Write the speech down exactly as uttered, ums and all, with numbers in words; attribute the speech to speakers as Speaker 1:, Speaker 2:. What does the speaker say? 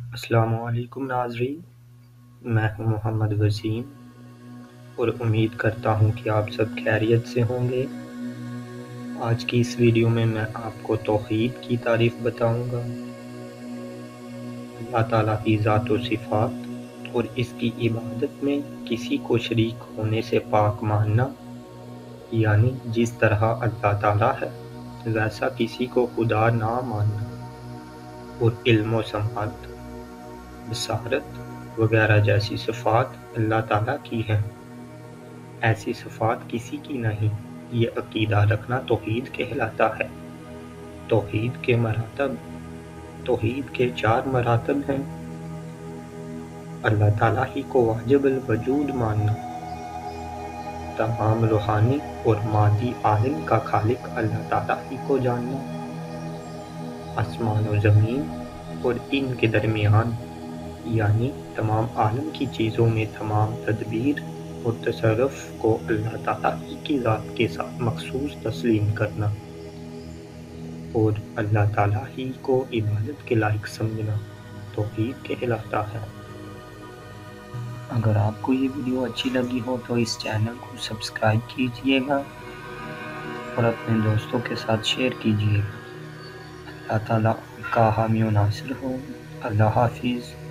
Speaker 1: السلام علیکم ناظرین، میں ہوں محمد وسیم اور امید کرتا ہوں کہ آپ سب خیریت سے ہوں گے۔ آج کی اس ویڈیو میں میں آپ کو توحید کی تعریف بتاؤں گا، اللہ تعالیٰ کی ذات و صفات اور اس کی عبادت میں کسی کو شریک ہونے سے پاک ماننا، یعنی جس طرح اللہ تعالیٰ ہے ویسا کسی کو خدا نہ ماننا، اور علم و سماعت، بصارت وغیرہ جیسی صفات اللہ تعالیٰ کی ہیں، ایسی صفات کسی کی نہیں۔ یہ عقیدہ رکھنا توحید کہلاتا ہے۔ توحید کے مراتب توحید کے چار مراتب ہیں: اللہ تعالیٰ ہی کو واجب الوجود ماننا، تمام روحانی اور مادی عالم کا خالق اللہ تعالیٰ ہی کو جاننا، آسمان و زمین اور ان کے درمیان یعنی تمام عالم کی چیزوں میں تمام تدبیر اور تصرف کو اللہ تعالیٰ ہی کی ذات کے ساتھ مخصوص تسلیم کرنا، اور اللہ تعالیٰ ہی کو عبادت کے لائق سمجھنا توحید کہلاتا ہے۔ اگر آپ کو یہ ویڈیو اچھی لگی ہو تو اس چینل کو سبسکرائب کیجئے گا اور اپنے دوستوں کے ساتھ شیئر کیجئے گا۔ اللہ تعالیٰ کا حامی و ناصر ہو۔ اللہ حافظ۔